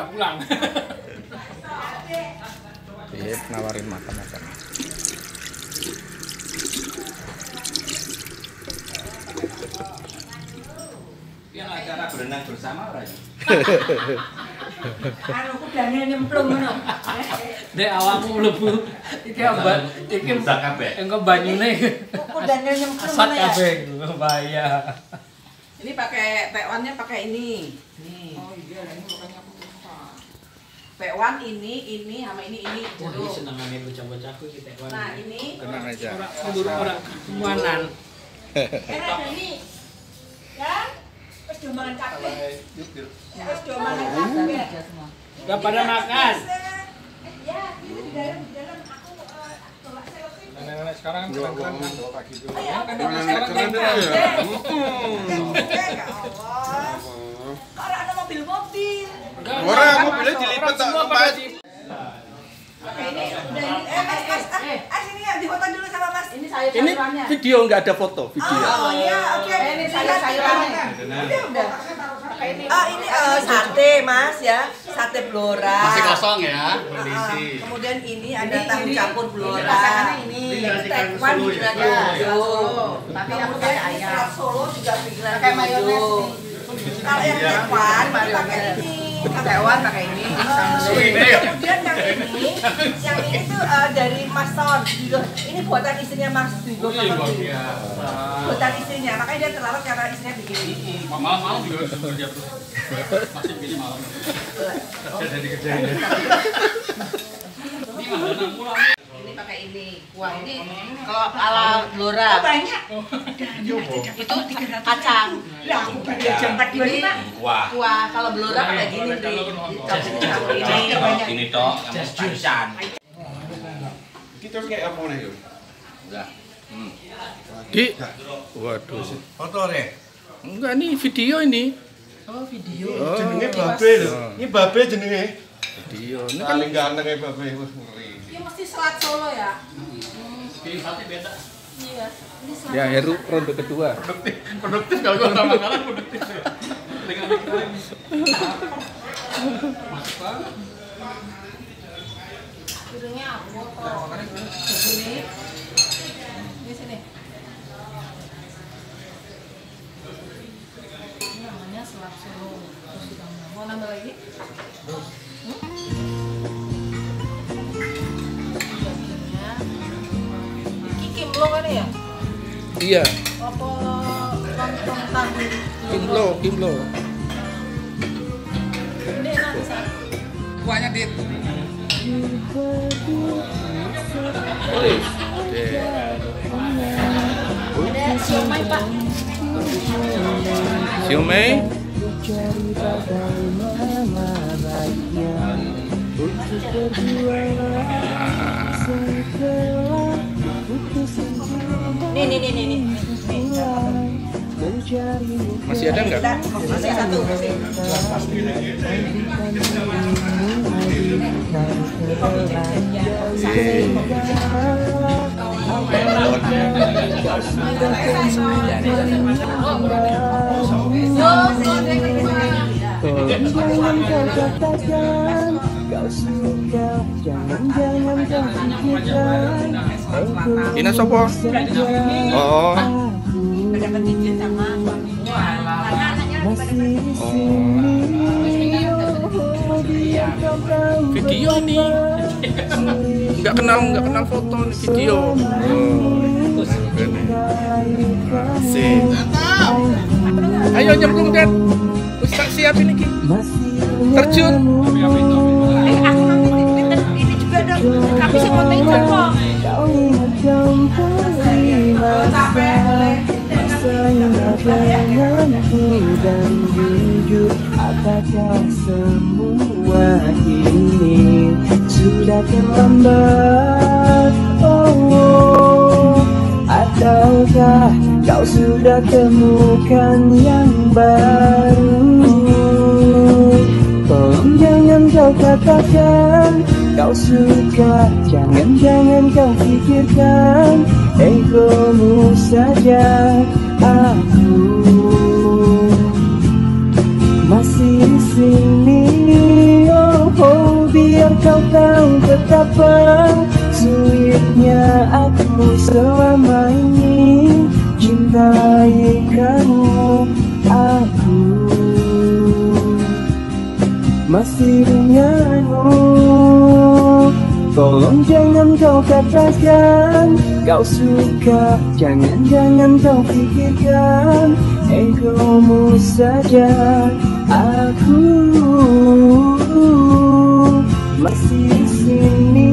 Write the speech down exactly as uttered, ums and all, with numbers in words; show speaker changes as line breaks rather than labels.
pulang.
Dia nawarin makan-makan.
Yang acara berenang bersama orang.
Anu kudane nyemplung ngono.
Nek awakmu mlebu iki ambak iki
rusak kabeh.
Engko banyune
Kudane nyemplung
asat
ngono ya.
kabeh bahaya.
Ini pakai P-wan-nya pakai ini. Nih.
Oh iya, ini makanya aku lupa.
P-wan ini, ini sama ini ini.
Wah, ini
Dulu.
senengane bocah-bocahku iki tekwan.
Nah, ini
Tenang aja.
Ora ora kemuanan.
Enak ini. Kan? Wis diomongan kabeh. Wis diomongan kabeh.
Udah pada makan.
Ya, ini di dalam di dalam aku eh, tolak selfie.
Nenek-nenek sekarang kan keren-keren kan bawa kayak gitu.
Ayo,
Kan
nenek
nenek
sekarang
keren
keren.
ya.
Ya Allah. Kok ora ada mobil-mobil?
Orang mobilnya dilipet tak tempat.
pakai ini. Udah ini.
Eh, Mas, Mas, ah, ah, sini ya, difoto dulu sama Mas.
Ini sayur
Ini
sayurannya.
video nggak ada foto, video.
Oh iya, oke.
Ini sayur-sayurannya.
Udah, udah.
Pakai ini.
Oh, ini eh, sate, Mas ya. Sate blora.
Masih kosong ya,
Ah,
kondisi.
kemudian ini ada
Ini-
tahu
ini-
campur blora.
Masakannya ini.
Ini tekwan bikinan
Ya,
Ibu.
tapi aku
Kemudian
pakai
ini
ayam.
serat Solo juga bikinan
Pakai
Ibu.
mayones nih.
Kalau yang tekwan ini pakai
Mayones.
ini.
P-wan pakai ini.
Oh, kemudian yang ini, yang ini tuh eh, dari Mas Son. Ini buatan istrinya Mas Digo sama Digo. Buatan istrinya, makanya dia terlambat karena istrinya bikin ini.
Malam-malam juga kerja terus. Masih begini malam. Jadi kerjain. Ini mana pulang?
Ini pakai ini. Wah, ini kalau ala Blora.
Banyak.
Itu kacang.
Lah, aku pakai jam empat dua lima.
Wah.
Wah, kalau Blora pakai gini, Bri. Campur ini.
Ini toh yang tanchan.
Kita kayak apa nih yuk?
Udah. Hmm.
Di, waduh.
Foto deh.
Enggak nih video ini.
Oh, video.
Oh,
Jenenge babe lho. Ini babe jenenge.
video. Ini kan
Paling ganteng ya babe. Wah, ngeri.
Ini mesti selat Solo ya?
Pilih sate beda.
Iya. Ini selat.
ya Heru ronde kedua.
Produktif, produktif kalau gua sama makanan produktif. Dengan iklan.
Piringnya aku potong. Di sini. Di sini. Ini namanya selat Solo. Terus ditambah. Mau nambah lagi? Hmm? Dagingnya. Ini kimlo kan ya?
Iya,
Apa lontong tahu?
Kimlo, Kimlo.
Ini enak bisa.
Kuahnya dit.
Oke.
Ada siomay Pak.
Siomay.
Nih, nih, nih, nih, nih.
Masih ada nggak?
Masih satu.
Jangan kau katakan kau suka, jangan-jangan kau pikirkan
Ina sopo? Oh.
masih di sini. Oh, dia kau tahu
Video ini. Nggak kenal, nggak kenal foto ini video. Oh. Asik. Ayo nyemplung Den. Wis tak siapin iki. Terjun.
Eh, aku nanti ini juga dong. Tapi semuanya ikut kok.
Kau ingatkan kembali masa masa indah denganku dan jujur, apakah semua ini sudah terlambat? Oh, ataukah kau sudah temukan yang baru? Tolong jangan kau katakan kau suka, jangan-jangan kau pikirkan egomu saja. Aku masih di sini. Oh, masih denganmu. Tolong jangan kau katakan kau suka, jangan-jangan kau pikirkan egomu saja. Aku masih di sini.